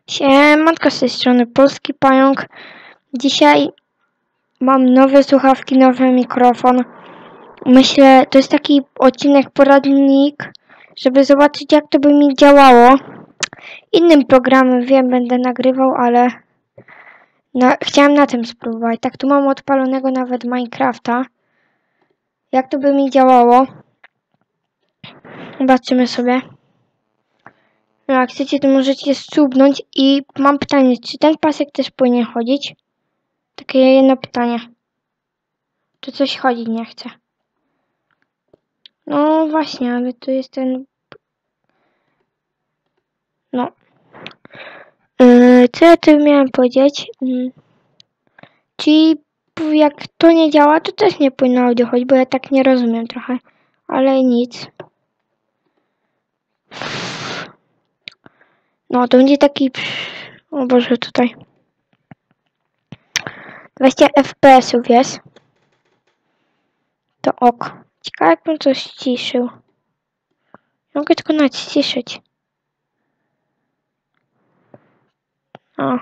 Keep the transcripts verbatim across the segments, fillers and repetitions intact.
Siemanko, z tej strony Polski Pająk. Dzisiaj mam nowe słuchawki, nowy mikrofon. Myślę, to jest taki odcinek poradnik, żeby zobaczyć, jak to by mi działało. Innym programem, wiem, będę nagrywał, ale na, chciałem na tym spróbować. Tak, tu mam odpalonego nawet Minecrafta. Jak to by mi działało? Zobaczymy sobie. No, jak chcecie, to możecie subnąć. I mam pytanie, czy ten pasek też powinien chodzić? Takie jedno pytanie. Czy coś chodzić nie chce? No właśnie, ale tu jest ten... No. Yy, co ja tu miałem powiedzieć? Yy, czyli jak to nie działa, to też nie powinno audio chodzić, bo ja tak nie rozumiem trochę. Ale nic. No, to będzie taki... O Boże, tutaj. dwadzieścia F P S ów jest. To ok. Ciekawe, jakbym to ściszył. Mogę tylko naciszyć. O.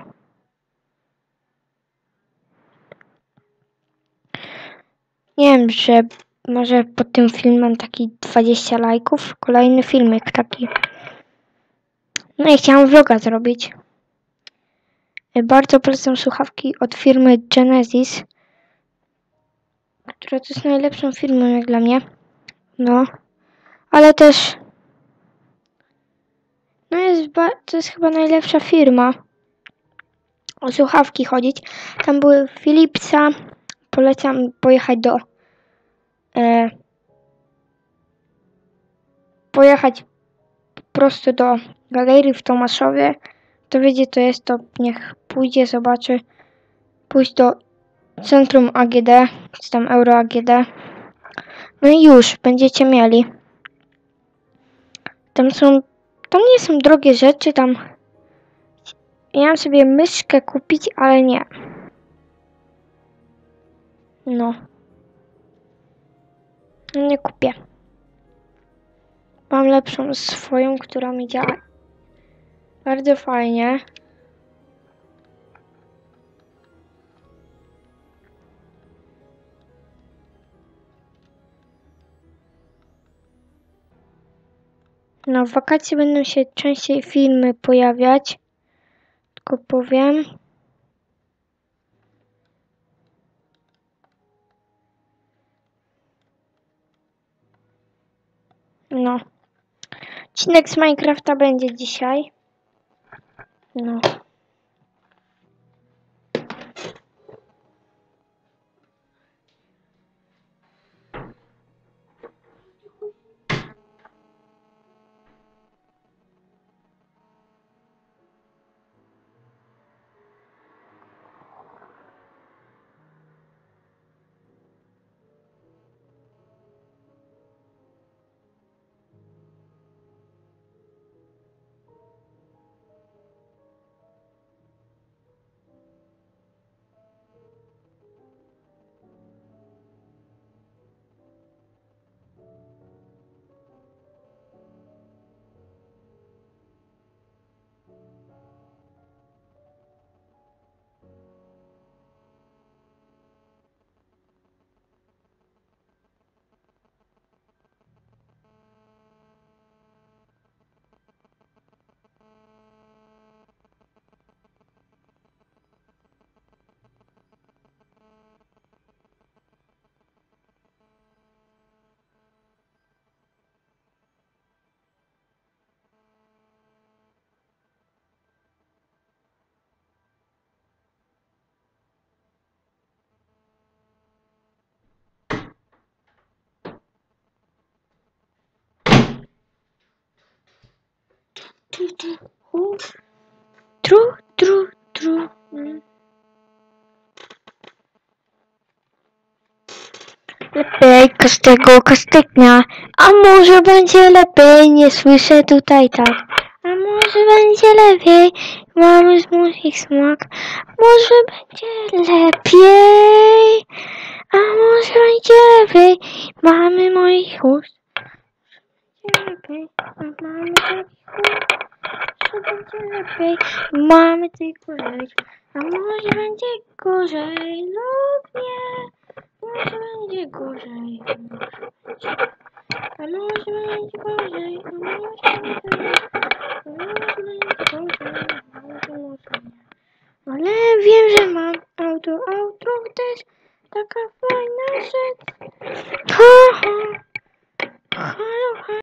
Nie wiem, że może pod tym filmem taki dwadzieścia lajków. Kolejny filmik taki. No i chciałam vloga zrobić. Bardzo polecam słuchawki od firmy Genesis, która to jest najlepszą firmą jak dla mnie. No. Ale też... No jest to jest chyba najlepsza firma. O słuchawki chodzić. Tam były Philipsa. Polecam pojechać do... E, pojechać po prostu do galerii w Tomaszowie. Kto wiedzie, to jest, to niech pójdzie, zobaczy. Pójść do Centrum A G D, czy tam Euro A G D. No i już, będziecie mieli. Tam są, tam nie są drogie rzeczy, tam... Miałam sobie myszkę kupić, ale nie. No. No nie kupię. Mam lepszą swoją, która mi działa bardzo fajnie. No, w wakacje będą się częściej filmy pojawiać. Tylko powiem. No. Odcinek z Minecrafta będzie dzisiaj. No. Tru, tru, tru. Lepiej każdego każdego. A może będzie lepiej, nie słyszę tutaj tak. A może będzie lepiej, mamy z moich smak. Może będzie lepiej, a może będzie lepiej, mamy moich ust. Będzie lepiej, a mamy takich ust. będzie lepiej, mamy tylko żyć. A może będzie gorzej lub nie, może będzie gorzej, a może będzie, a może będzie gorzej, a może będzie, a może będzie gorzej, a może, może nie. Ale wiem, że mam auto, auto też taka fajna rzecz. Ha, ha.